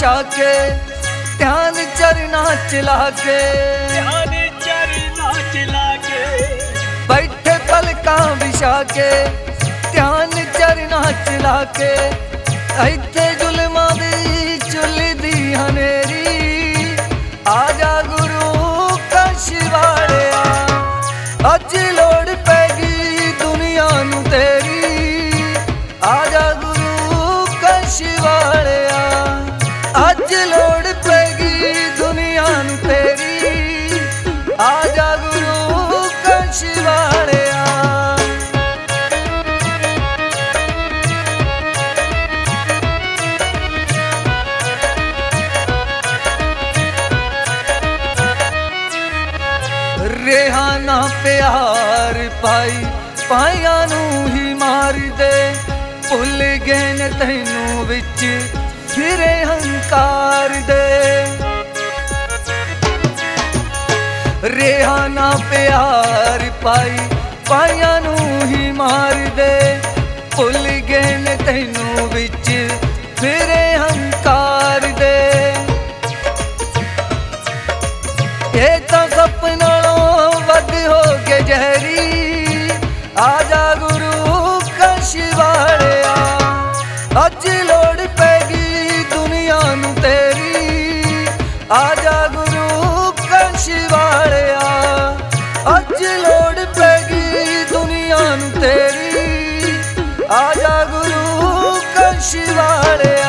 बिछा के ध्यान चरना चला के बैठे पलका बिछा के ध्यान चरना चला के इत्थे जुल्मां दी चुल्ली दी हनेरी आजा गुरु कश वालिया अज लोड़ पैगी दुनिया नू तेरी आजा गुरु कश वालिया अज लोड़ पैगी दुनिया नू तेरी आजा गुरु कश वालिया। रेहाना प्यार पाई पाया नू ही मार दे भुल गए न तैनू विच फिरे हंकार दे रेहाना प्यार पाई पाया नू ही मार दे भुल गए न तैनू विच फिरे हंकार दे ये तो सपना वध हो के जहरी आजा गुरु कश वालिया अज लोड़ पैगी दुनिया नू तेरी आजा गुरु कश वालिया अज लोड़ पैगी दुनिया नू तेरी आजा गुरु कश वालिया।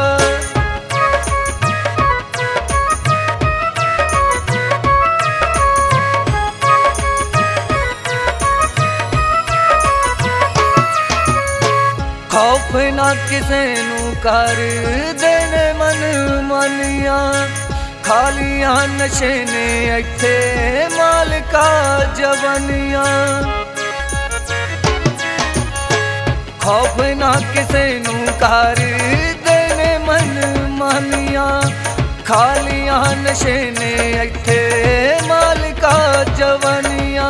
खौफ ना किसे नू कर देने मन मानिया खालिया नशे ने इत्थे मालका जवानिया खौफ ना किसे नू कर देने मन मानिया खालिया नशे ने इत्थे मालका जवानिया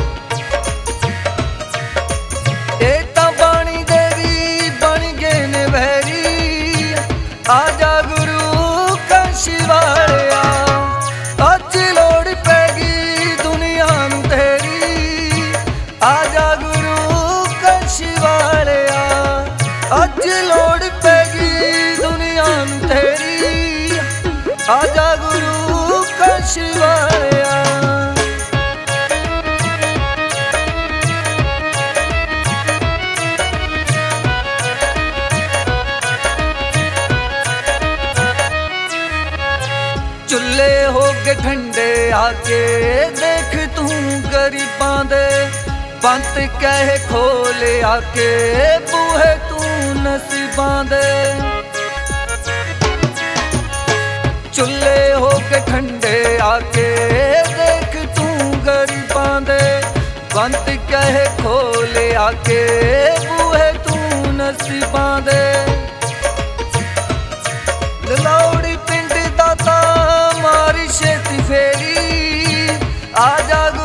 आजा गुरु कश वालिया अज लोड़ पैगी दुनिया नू तेरी आजा गुरु कश वालिया अज लोड़ पैगी दुनिया नू तेरी आजा गुरु कश वालिया। चुल्ले हो के ठंडे आके देख तू गरीबां दे बंत कह खोले आके बूहे तू नसीबां दे चुल्ले हो के ठंडे आके देख तू गरीबां दे बंत कह खोले आके बूहे तू नसीबां दे लौड़ी पिंड दाता मारी छेती फेरी आजा